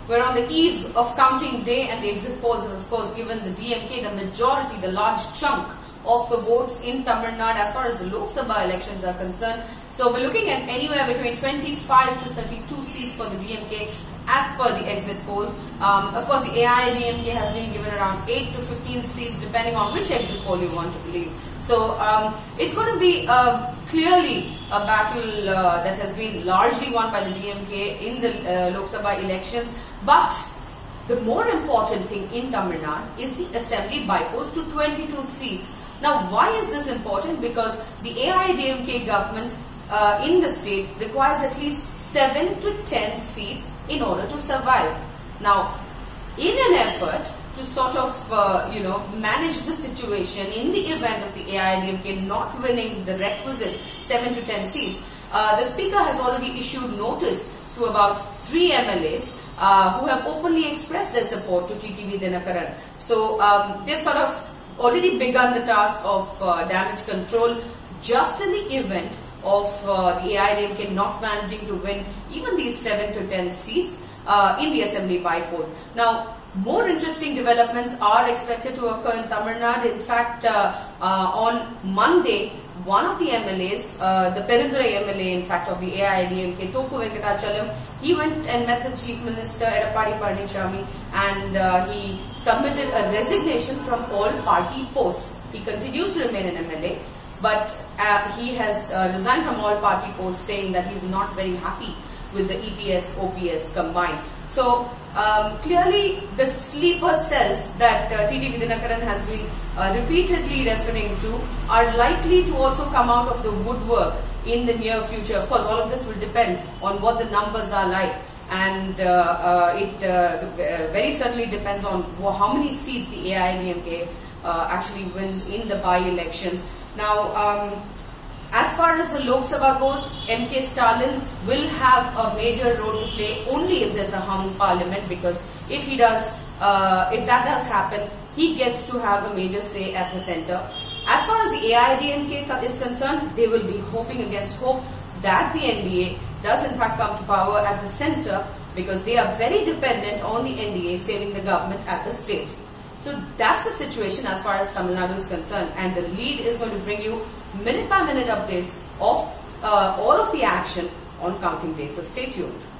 We're on the eve of counting day, and the exit polls have of course given the DMK the majority, the large chunk of the votes in Tamil Nadu as far as the Lok Sabha elections are concerned. So we're looking at anywhere between 25 to 32 seats for the DMK as per the exit polls. Of course, the AIDMK has been given around 8 to 15 seats depending on which exit poll you want to believe. So it's going to be clearly a battle that has been largely won by the DMK in the Lok Sabha elections. But the more important thing in Tamil Nadu is the assembly bypolls to 22 seats. Now, why is this important? Because the AIDMK government in the state requires at least 7 to 10 seats in order to survive. Now, in an effort to sort of manage the situation in the event of the AIDMK not winning the requisite 7 to 10 seats, the speaker has already issued notice to about 3 MLAs who have openly expressed their support to TTV Dinakaran. So they've sort of already begun the task of damage control just in the event of the AIDMK not managing to win even these 7 to 10 seats in the assembly bypolls. Now, more interesting developments are expected to occur in Tamil Nadu. In fact, on Monday, one of the MLAs, the Perundurai MLA, in fact, of the AIDMK, Toku Venkatachalam, he went and met the Chief Minister, Edappadi Palanichami, and he submitted a resignation from all party posts. He continues to remain an MLA, but he has resigned from all party posts, saying that he's not very happy with the EPS, OPS combined. So clearly the sleeper cells that TTV Dinakaran has been repeatedly referring to are likely to also come out of the woodwork in the near future. Of course, all of this will depend on what the numbers are like, and it very certainly depends on how many seats the AIDMK actually wins in the by-elections. Now, as far as the Lok Sabha goes, MK Stalin will have a major role to play only if there's a hung parliament, because if he does, if that does happen, he gets to have a major say at the centre. As far as the AIDMK is concerned, they will be hoping against hope that the NDA does in fact come to power at the centre, because they are very dependent on the NDA saving the government at the state. So that's the situation as far as Tamil Nadu is concerned, and the lead is going to bring you minute by minute updates of all of the action on counting days. So stay tuned.